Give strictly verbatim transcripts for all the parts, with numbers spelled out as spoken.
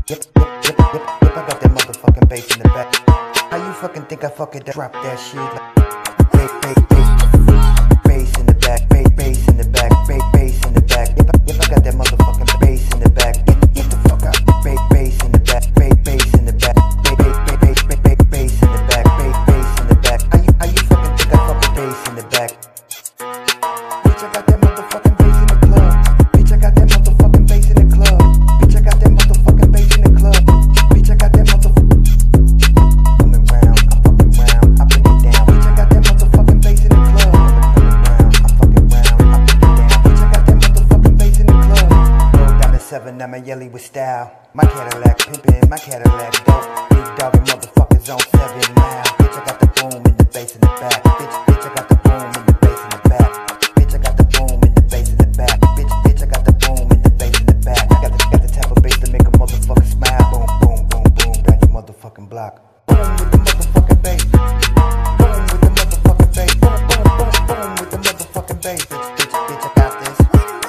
Yep, yep, yep, yep, yep, I got that motherfucking bass in the back. How you fucking think I fucking drop that shit like bass, bass, bass, bass in the back, bass, bass in the back, bass, bass in the back. Yep, yep, I got that motherfucking bass in the back. Get, get the fuck out. Bass, bass in the back, bass, bass in the back, bass, bass, bass, bass, bass, bass in the back, bass, bass in the back. How you, how you fucking think I fucking bass in the back? Bitch, I got that motherfucking bass in the club. Bitch, I got that motherfucking bass in the club. Bitch, I got that motherfucking bass in the club. Bitch, I got that motherfucking coming round, I'm fucking round, I bring it down. Bitch, I got that motherfucking bass in the club. Coming round, I'm fucking round, I bring it down. Bitch, I got that motherfucking bass in the club. Roll down the seven, I'm a yelly with style. My Cadillac pimpin', my Cadillac dope. Big doggin' motherfuckers on seven now. Bitch, I got the boom in the bass in the back. Bitch, bitch, I got the boom in the bass in the back. Bitch, I got the boom in the bass in the back. Bitch, bitch, I got the boom in the bass in the back. I got the, got the type of bass to make a motherfucker smile. Boom, boom, boom, boom, down your motherfucking block. Boom with the motherfucking bass. Boom with the motherfucking bass. Boom, boom, boom, boom with the motherfucking bass. Bitch, bitch, bitch, I got this.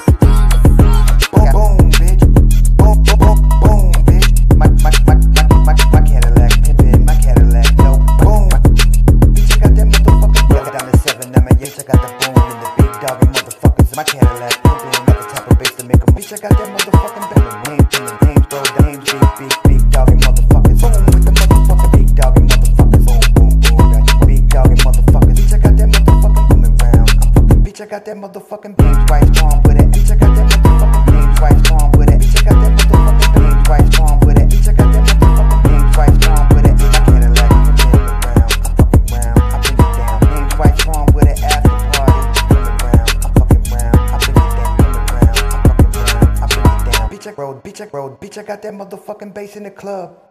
Boom, boom, bitch. Boom, boom, boom, boom, bitch. My, my, my, my, my, my Cadillac pimpin', my Cadillac dope. Boom, bitch, I got that motherfucking bass. Down the seven, I'm a bitch, I got the boom and the big doggin' motherfuckers. My Cadillac pimpin', got the type of bass to make a bitch, I got that motherfucking bass. Names, names, bro, names, big, big, big doggin' motherfuckers. Boom with the motherfucking big doggin' motherfuckers. Boom, boom, boom, down your big doggin' motherfuckers. Bitch, I got that motherfucking coming round. I'm fucking bitch, I got that motherfucking names right strong with it. Bitch, I got that motherfucking names right strong with it. Bitch, I got that motherfucking names right strong with it. Bitch, I got that motherfucking names right strong with it. My Cadillac coming around. I'm fucking round. I bring it down. Names right strong with it. After party coming round. I'm fucking round. I bring it down. Coming round. I'm fucking round. I bring it down. Bitch, I road. Bitch, I road. Bitch, I got that motherfucking bass in the club.